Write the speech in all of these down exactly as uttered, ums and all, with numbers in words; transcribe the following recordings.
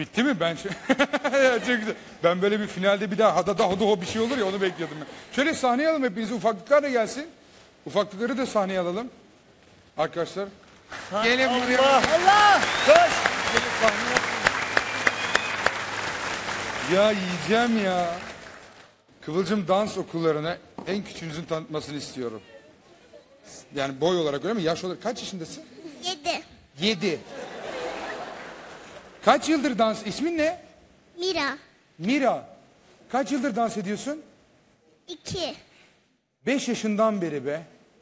Bitti mi? Ben şey... Çok güzel. Ben böyle bir finalde bir daha hada da hodo bir şey olur ya, onu bekliyordum ben. Şöyle sahneye alalım hepinizi, ufaklıklar da gelsin. Ufaklıkları da sahneye alalım. Arkadaşlar. Ha, Gelin Allah. buraya. Allah! Koş! Ya yiyeceğim ya. Kıvılcım dans okullarına en küçüğünüzün tanıtmasını istiyorum. Yani boy olarak öyle mi? Yaş olarak kaç yaşındasın? Yedi. Yedi. Kaç yıldır dans? İsmin ne? Mira. Mira. Kaç yıldır dans ediyorsun? İki. Beş yaşından beri be.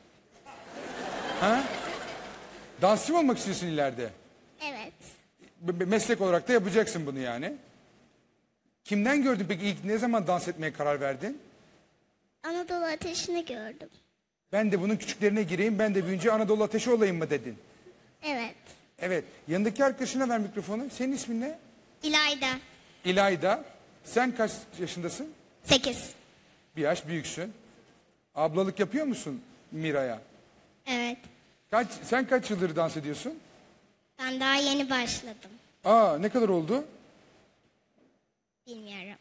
Ha? Dansçı mı olmak istiyorsun ileride? Evet. B- meslek olarak da yapacaksın bunu yani. Kimden gördün peki, ilk ne zaman dans etmeye karar verdin? Anadolu Ateşi'ni gördüm. Ben de bunun küçüklerine gireyim, ben de büyüyünce Anadolu Ateşi olayım mı dedin? Evet. Evet. Yanındaki arkadaşına ver mikrofonu. Senin ismin ne? İlayda. İlayda. Sen kaç yaşındasın? Sekiz. Bir yaş büyüksün. Ablalık yapıyor musun Mira'ya? Evet. Kaç, sen kaç yıldır dans ediyorsun? Ben daha yeni başladım. Aa, ne kadar oldu? Bilmiyorum.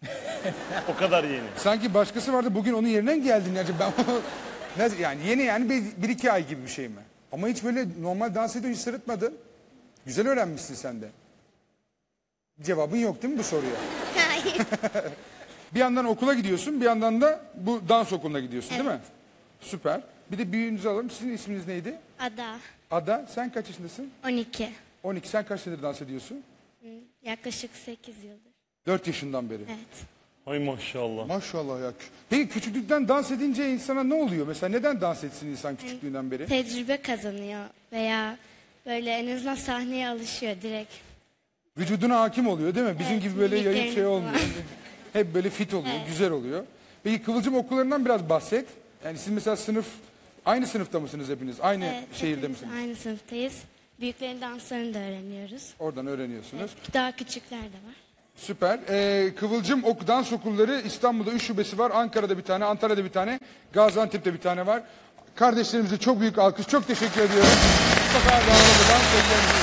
O kadar yeni. Sanki başkası vardı, bugün onun yerine mi geldin? Yani ben ne, yani yeni, yani bir, bir iki ay gibi bir şey mi? Ama hiç böyle normal dans ediyor, hiç sırıtmadın. Güzel öğrenmişsin sen de. Cevabın yok değil mi bu soruya? Hayır. Bir yandan okula gidiyorsun, bir yandan da bu dans okuluna gidiyorsun, Evet. değil mi? Süper. Bir de büyüğünüzü alalım. Sizin isminiz neydi? Ada. Ada. Sen kaç yaşındasın? On iki. on iki. Sen kaç senedir dans ediyorsun? Yaklaşık sekiz yıldır. dört yaşından beri. Evet. Ay maşallah. Maşallah ya. Peki küçüklükten dans edince insana ne oluyor? Mesela neden dans etsin insan küçüklüğünden beri? Tecrübe kazanıyor veya böyle en azından sahneye alışıyor direkt. Vücuduna hakim oluyor değil mi? Bizim Evet, gibi böyle yayık şey mimiklerini olmuyor. Hep böyle fit oluyor, Evet. güzel oluyor. Peki Kıvılcım okullarından biraz bahset. Yani siz mesela sınıf, aynı sınıfta mısınız hepiniz? Aynı Evet, şehirde hepimiz misiniz? Aynı sınıftayız. Büyüklerin danslarını da öğreniyoruz. Oradan öğreniyorsunuz. Daha küçükler de var. Süper. Ee, Kıvılcım ok dans okulları İstanbul'da üç şubesi var. Ankara'da bir tane, Antalya'da bir tane, Gaziantep'te bir tane var. Kardeşlerimize çok büyük alkış. Çok teşekkür ediyorum. Mustafa Dağlı'dan sevgilerimizi